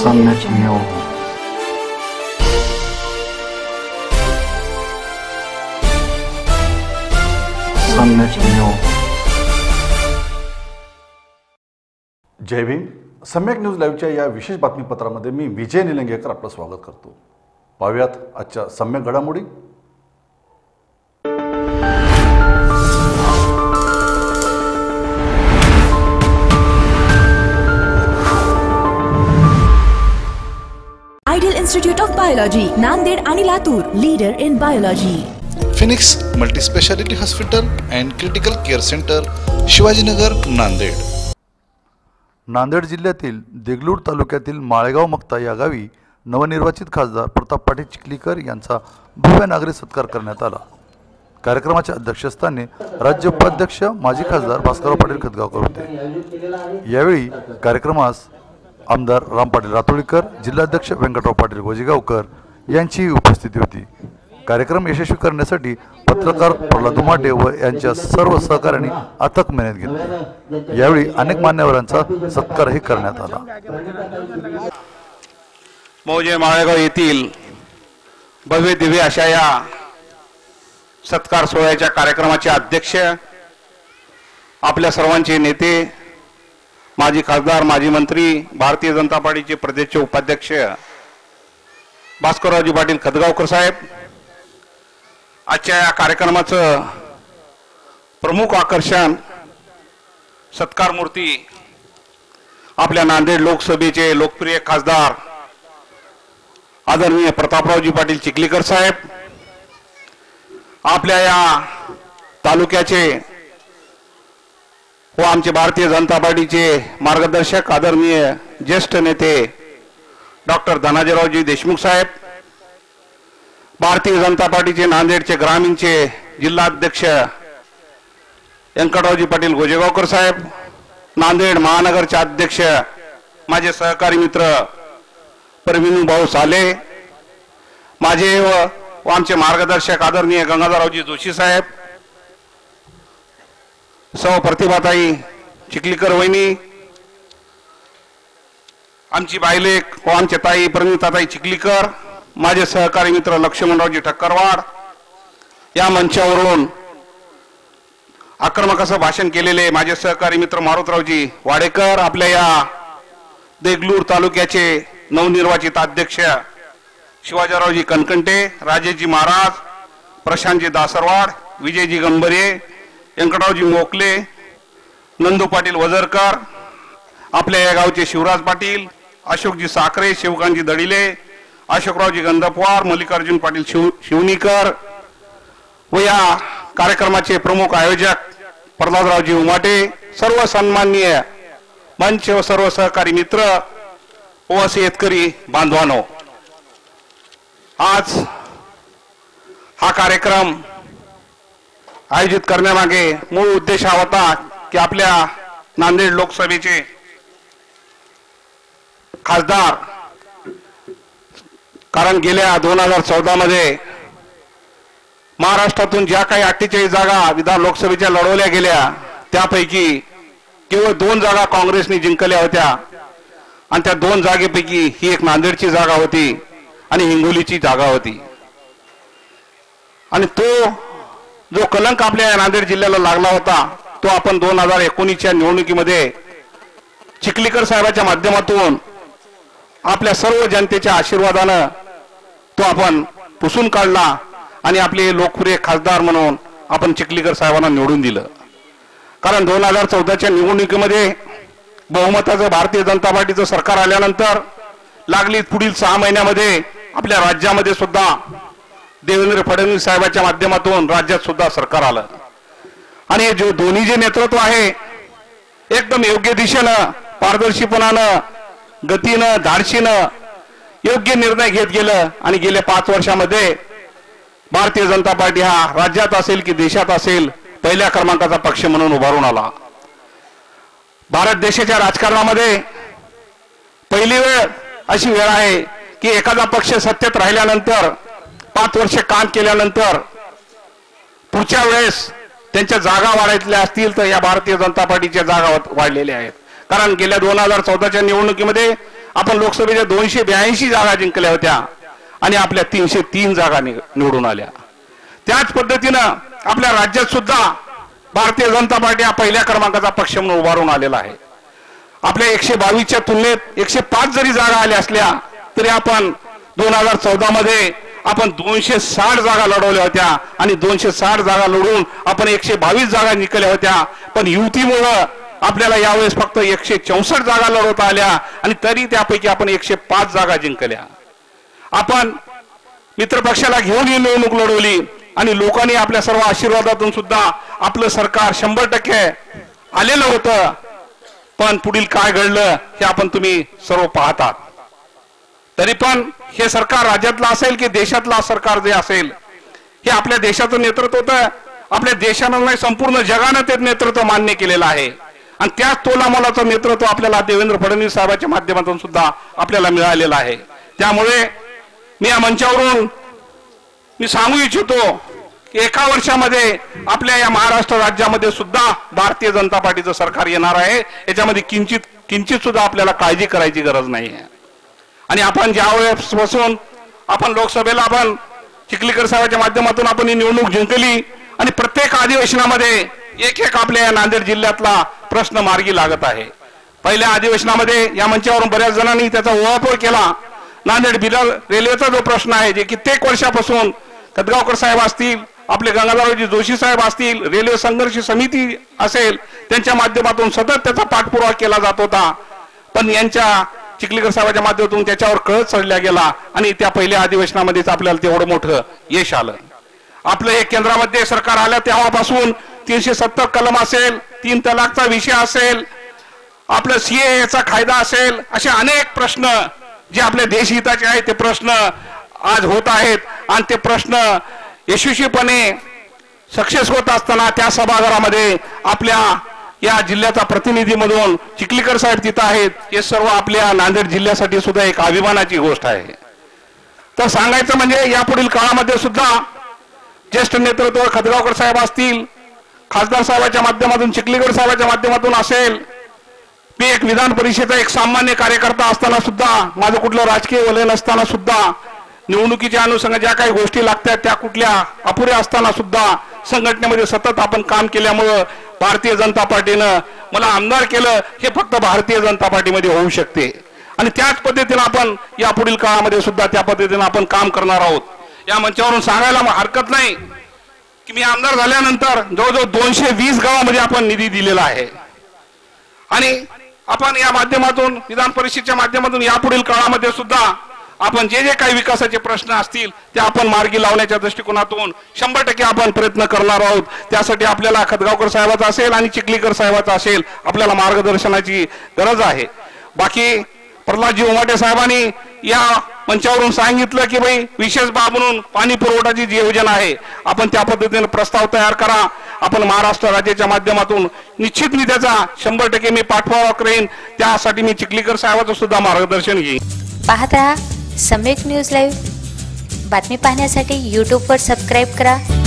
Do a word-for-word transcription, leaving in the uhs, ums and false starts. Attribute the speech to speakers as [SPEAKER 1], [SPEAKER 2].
[SPEAKER 1] सम्यक न्यूज सम्यक न्यूज
[SPEAKER 2] जय भीम. सम्यक न्यूज लाईव्हच्या या विशेष बातमीपत्रामध्ये मी विजय निलंगेकर आपलं स्वागत करतो. पाहूयात आजच्या सम्यक घडामोडी.
[SPEAKER 3] Ideal institute of biology Nanded आणि Latur, leader in biology.
[SPEAKER 4] Phoenix multi speciality hospital and critical care centre, Shivajinagar, Nanded.
[SPEAKER 2] Nanded जिल्ह्यातील देगलूर तालुक्यातील माळेगाव मक्ता या गावी नवनिर्वाचित खासदार प्रताप पाटील चिखलीकर यांचा भव्य नागरिक सत्कार करण्यात आला. कार्यक्रमाच्या अध्यक्षस्थानी राज्य उपाध्यक्ष माजी खासदार भास्करराव पाटील खतगावकर होते. यावेळी कार्यक्रमास आमदार राम पाटील रातोळीकर, जिल्हाध्यक्ष व्यंकटराव पाटील गोजेगावकर यांची उपस्थिती होती. कार्यक्रम यशस्वी करण्यासाठी पत्रकार प्रल्हाद दुमाटे व यांच्या सर्व सहकाऱ्यांनी अथक मेहनत घेतली. यावेळी अनेक मान्यवरांचा सत्कारही करण्यात आला.
[SPEAKER 5] मौजे माळेगाव येथील भव्य दिव्य अशा या सत्कार सोहळ्याच्या कार्यक्रमाचे अध्यक्ष, आपल्या सर्वांचे नेते, माजी खासदार, माजी मंत्री, भारतीय जनता पार्टीचे प्रदेश उपाध्यक्ष भास्कररावजी पाटील खतगावकर साहेब, आजच्या या कार्यक्रमाचं प्रमुख आकर्षण सत्कार मूर्ती आपल्या नांदेड लोकसभेचे लोकप्रिय खासदार आदरणीय प्रतापरावजी पाटील चिखलीकर साहेब, आपल्या या तालुक्याचे व आमचे भारतीय जनता पार्टीचे मार्गदर्शक आदरणीय ज्येष्ठ नेते डॉक्टर धनाजीरावजी देशमुख साहेब, भारतीय जनता पार्टीचे नांदेडचे ग्रामीणचे जिल्हाध्यक्ष व्यंकटरावजी पाटील गोजेगावकर साहेब, नांदेड महानगरचे अध्यक्ष माझे सहकारी मित्र प्रवीण भाऊ साले, माझे व आमचे मार्गदर्शक आदरणीय गंगाधररावजी जोशी साहेब, सौ प्रतिभाताई चिखलीकर वहिनी, आमची बायलेक व आमचे ताई प्रणिताताई चिखलीकर, माझे सहकारी मित्र लक्ष्मणरावजी ठक्करवाड, या मंचावरून आक्रमक असं भाषण केलेले माझे सहकारी मित्र मारुतरावजी वाडेकर, आपल्या या देगलूर तालुक्याचे नवनिर्वाचित अध्यक्ष शिवाजीरावजी कणकंटे, राजेजी महाराज, प्रशांतजी दासरवाड, विजयजी गंभरे, व्यंकटरावजी मोकले, नंदू पाटील वजरकर, आपल्या या गावचे शिवराज पाटील, अशोकजी साखरे, शिवकांतजी दडिले, अशोकरावजी गंधपवार, मल्लिकार्जुन पाटील शिव शिवनीकर व या कार्यक्रमाचे प्रमुख आयोजक प्रल्हादरावजी उमाटे, सर्व सन्माननीय मंच व सर्व सहकारी मित्र व शेतकरी बांधवांनो, आज हा कार्यक्रम आयोजित करण्यामागे मूळ उद्देश हा होता की आपल्या नांदेड लोकसभेचे खासदार, कारण गेल्या दोन हजार चौदा मध्ये महाराष्ट्रातून ज्या काही अठ्ठेचाळीस जागा विधान लोकसभेच्या लढवल्या गेल्या त्यापैकी केवळ दोन जागा काँग्रेसने जिंकल्या होत्या आणि त्या दोन जागेपैकी ही एक नांदेडची जागा होती आणि हिंगोलीची जागा होती. आणि तो जो कलंक आपल्या नांदेड जिल्ह्याला लागला होता तो आपण दोन हजार एकोणीसच्या निवडणुकीमध्ये चिखलीकर साहेबांच्या माध्यमातून आपल्या सर्व जनतेच्या आशीर्वादानं तो आपण पुसून काढला आणि आपले लोकप्रिय खासदार म्हणून आपण चिखलीकर साहेबांना निवडून दिलं. कारण दोन हजार चौदाच्या निवडणुकीमध्ये बहुमताचं भारतीय जनता पार्टीचं सरकार आल्यानंतर लागली पुढील सहा महिन्यामध्ये आपल्या राज्यामध्ये सुद्धा देवेंद्र फडणवीस साहेबांच्या माध्यमातून राज्यात सुद्धा सरकार आलं आणि हे जो दोन्ही जे नेतृत्व आहे एकदम योग्य दिशेनं, पारदर्शीपणानं, गतीनं, धाडशीनं योग्य निर्णय घेत गेलं आणि गेल्या पाच वर्षामध्ये भारतीय जनता पार्टी हा राज्यात असेल की देशात असेल पहिल्या क्रमांकाचा पक्ष म्हणून उभारून आला. भारत देशाच्या राजकारणामध्ये पहिली वेळ अशी वेळ आहे की एखादा पक्ष सत्तेत राहिल्यानंतर पाच वर्ष काम केल्यानंतर पुढच्या वेळेस त्यांच्या जागा वाढायच्या असतील तर या भारतीय जनता पार्टीच्या जागा वाढलेल्या आहेत. कारण गेल्या दोन हजार चौदाच्या निवडणुकीमध्ये आपण लोकसभेच्या दोनशे ब्याऐंशी जागा जिंकल्या होत्या आणि आपल्या तीनशे तीन जागा निवडून आल्या. त्याच पद्धतीनं आपल्या राज्यात सुद्धा भारतीय जनता पार्टी हा पहिल्या क्रमांकाचा पक्ष म्हणून उभारून आलेला आहे. आपल्या एकशे बावीसच्या तुलनेत एकशे पाच जरी जागा आल्या असल्या तरी आपण दोन हजार चौदा मध्ये आपण दोनशे साठ जागा लढवल्या होत्या आणि दोनशे साठ जागा लढून आपण एकशे बावीस जागा जिंकल्या होत्या. पण युतीमुळं आपल्याला यावेळेस फक्त एकशे चौसष्ट जागा लढवता आल्या आणि तरी त्यापैकी आपण एकशे पाच जागा जिंकल्या. आपण मित्रपक्षाला घेऊन ही निवडणूक लढवली आणि लोकांनी आपल्या सर्व आशीर्वादातून सुद्धा आपलं सरकार शंभर टक्के आलेलं होतं. पण पुढील काय घडलं हे आपण तुम्ही सर्व पाहतात. तरी पण हे सरकार राज्यातलं असेल की देशातलं सरकार जे असेल हे आपल्या देशाचं नेतृत्व होतं. आपल्या देशानं नाही संपूर्ण जगानं ते नेतृत्व मान्य केलेलं आहे आणि त्याच तोलामोलाचं नेतृत्व आपल्याला देवेंद्र फडणवीस साहेबांच्या माध्यमातून सुद्धा आपल्याला मिळालेलं आहे. त्यामुळे मी या मंचावरून मी सांगू इच्छितो की एका वर्षामध्ये आपल्या या महाराष्ट्र राज्यामध्ये सुद्धा भारतीय जनता पार्टीचं सरकार येणार आहे. याच्यामध्ये किंचित किंचित सुद्धा आपल्याला काळजी करायची गरज नाही आहे. आणि आपण ज्या वेळेपासून आपण लोकसभेला आपण चिखलीकर साहेबांच्या माध्यमातून आपण ही निवडणूक जिंकली आणि प्रत्येक अधिवेशनामध्ये एक एक आपल्या या नांदेड जिल्ह्यातला प्रश्न मार्गी लागत आहे. पहिल्या अधिवेशनामध्ये या मंचावरून बऱ्याच जणांनी त्याचा उहापोह केला. नांदेड बिलाल रेल्वेचा जो प्रश्न आहे जे कित्येक वर्षापासून खतगावकर साहेब असतील, आपले गंगाधरजी जोशी साहेब असतील, रेल्वे संघर्ष समिती असेल, त्यांच्या माध्यमातून सतत त्याचा पाठपुरावा केला जात होता. पण यांच्या चिखलीकर साहेबांच्या माध्यमातून त्याच्यावर कळत चढल्या गेला आणि त्या पहिल्या अधिवेशनामध्येच आपल्याला तेवढं मोठं यश आलं. आपलं हे केंद्रामध्ये सरकार आलं तेव्हापासून तीनशे सत्तर कलम असेल, तीन तलाकचा विषय असेल, आपलं सीएचा कायदा असेल, असे अनेक प्रश्न जे आपल्या देशहिताचे आहेत ते प्रश्न आज होत आहेत. आणि ते प्रश्न यशस्वीपणे सक्सेस होत असताना त्या सभागृहामध्ये आपल्या या जिल्ह्याचा प्रतिनिधी म्हणून चिखलीकर साहेब तिथं आहेत. हे सर्व आपल्या नांदेड जिल्ह्यासाठी सुद्धा एक अभिमानाची गोष्ट आहे. तर सांगायचं म्हणजे यापुढील काळामध्ये सुद्धा ज्येष्ठ नेतृत्व खतगावकर साहेब असतील, खासदार साहेबांच्या माध्यमातून, चिखलीकर साहेबांच्या माध्यमातून असेल, मी एक विधान परिषदेचा एक सामान्य कार्यकर्ता असताना सुद्धा, माझं कुठलं राजकीय वलय नसताना सुद्धा, निवडणुकीच्या अनुषंगाने ज्या काही गोष्टी लागतात त्या कुठल्या अपुऱ्या असताना सुद्धा संघटनेमध्ये सतत आपण काम केल्यामुळं भारतीय जनता पार्टीनं मला आमदार केलं. हे फक्त भारतीय जनता पार्टीमध्ये होऊ शकते आणि त्याच पद्धतीने आपण या पुढील काळामध्ये सुद्धा त्या पद्धतीने आपण काम करणार आहोत. या मंचावरून सांगायला हरकत नाही की मी आमदार झाल्यानंतर जवळजवळ दोनशे वीस गावामध्ये आपण निधी दिलेला आहे आणि आपण या माध्यमातून विधान परिषदेच्या माध्यमातून यापुढील काळामध्ये सुद्धा आपण जे जे काही विकासाचे प्रश्न असतील ते आपण मार्गी लावण्याच्या दृष्टिकोनातून शंभर टक्के आपण प्रयत्न करणार आहोत. त्यासाठी आपल्याला खतगावकर साहेबाचा असेल आणि चिखलीकर साहेबाचा असेल आपल्याला मार्गदर्शनाची गरज आहे. बाकी प्रल्हादजी उमाटे साहेबांनी या मंचावरून सांगितलं की भाई विशेष बाब म्हणून पाणी पुरवठ्याची जी योजना आहे आपण त्या पद्धतीने प्रस्ताव तयार करा. आपण महाराष्ट्र राज्याच्या माध्यमातून निश्चित मी त्याचा शंभर टक्के मी पाठपुरावा करेन. त्यासाठी मी चिखलीकर साहेबाचं सुद्धा मार्गदर्शन घेईन.
[SPEAKER 6] पाहत रहा सम्यक न्यूज लाईव्ह. बातमी पाहण्यासाठी यूट्यूबवर सबस्क्राईब करा.